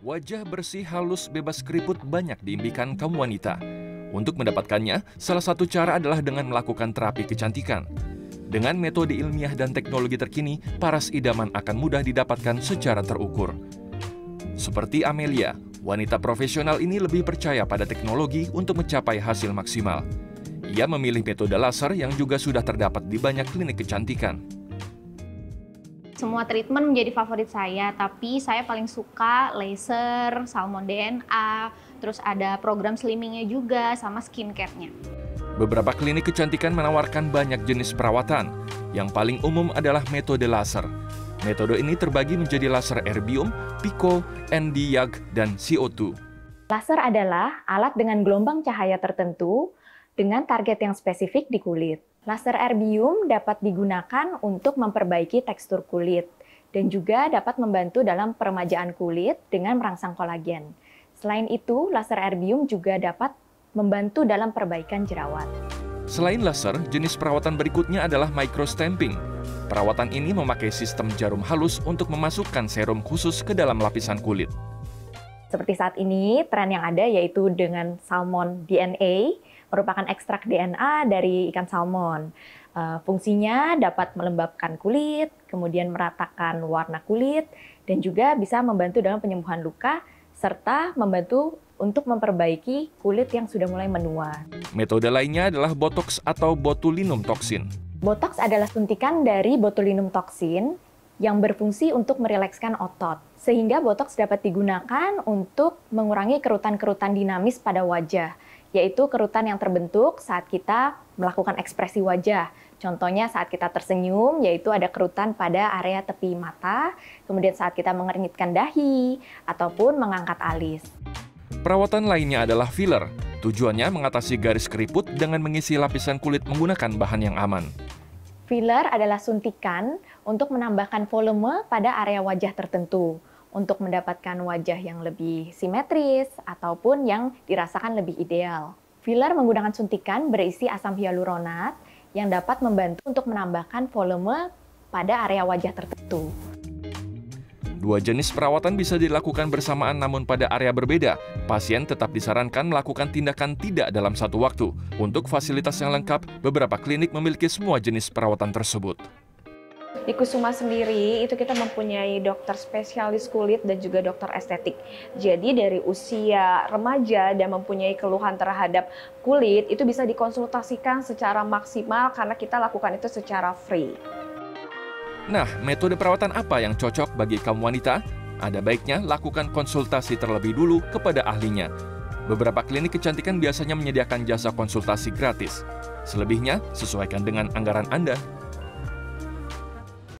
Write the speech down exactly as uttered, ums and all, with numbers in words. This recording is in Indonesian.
Wajah bersih, halus, bebas keriput banyak diimpikan kaum wanita. Untuk mendapatkannya, salah satu cara adalah dengan melakukan terapi kecantikan. Dengan metode ilmiah dan teknologi terkini, paras idaman akan mudah didapatkan secara terukur. Seperti Amelia, wanita profesional ini lebih percaya pada teknologi untuk mencapai hasil maksimal. Ia memilih metode laser yang juga sudah terdapat di banyak klinik kecantikan. Semua treatment menjadi favorit saya, tapi saya paling suka laser, salmon D N A, terus ada program slimmingnya juga, sama skincare-nya. Beberapa klinik kecantikan menawarkan banyak jenis perawatan. Yang paling umum adalah metode laser. Metode ini terbagi menjadi laser erbium, pico, N D Y A G, dan C O dua. Laser adalah alat dengan gelombang cahaya tertentu dengan target yang spesifik di kulit. Laser erbium dapat digunakan untuk memperbaiki tekstur kulit dan juga dapat membantu dalam peremajaan kulit dengan merangsang kolagen. Selain itu, laser erbium juga dapat membantu dalam perbaikan jerawat. Selain laser, jenis perawatan berikutnya adalah microstamping. Perawatan ini memakai sistem jarum halus untuk memasukkan serum khusus ke dalam lapisan kulit. Seperti saat ini, tren yang ada yaitu dengan salmon D N A, merupakan ekstrak D N A dari ikan salmon. Uh, fungsinya dapat melembabkan kulit, kemudian meratakan warna kulit, dan juga bisa membantu dalam penyembuhan luka, serta membantu untuk memperbaiki kulit yang sudah mulai menua. Metode lainnya adalah botox atau botulinum toxin. Botox adalah suntikan dari botulinum toxin yang berfungsi untuk merilekskan otot, sehingga botox dapat digunakan untuk mengurangi kerutan-kerutan dinamis pada wajah, yaitu kerutan yang terbentuk saat kita melakukan ekspresi wajah. Contohnya saat kita tersenyum, yaitu ada kerutan pada area tepi mata, kemudian saat kita mengernyitkan dahi, ataupun mengangkat alis. Perawatan lainnya adalah filler. Tujuannya mengatasi garis keriput dengan mengisi lapisan kulit menggunakan bahan yang aman. Filler adalah suntikan untuk menambahkan volume pada area wajah tertentu, untuk mendapatkan wajah yang lebih simetris ataupun yang dirasakan lebih ideal. Filler menggunakan suntikan berisi asam hyaluronat yang dapat membantu untuk menambahkan volume pada area wajah tertentu. Dua jenis perawatan bisa dilakukan bersamaan namun pada area berbeda. Pasien tetap disarankan melakukan tindakan tidak dalam satu waktu. Untuk fasilitas yang lengkap, beberapa klinik memiliki semua jenis perawatan tersebut. Di Kusuma sendiri itu kita mempunyai dokter spesialis kulit dan juga dokter estetik. Jadi dari usia remaja dan mempunyai keluhan terhadap kulit itu bisa dikonsultasikan secara maksimal karena kita lakukan itu secara free. Nah, metode perawatan apa yang cocok bagi kaum wanita? Ada baiknya lakukan konsultasi terlebih dulu kepada ahlinya. Beberapa klinik kecantikan biasanya menyediakan jasa konsultasi gratis. Selebihnya, sesuaikan dengan anggaran Anda.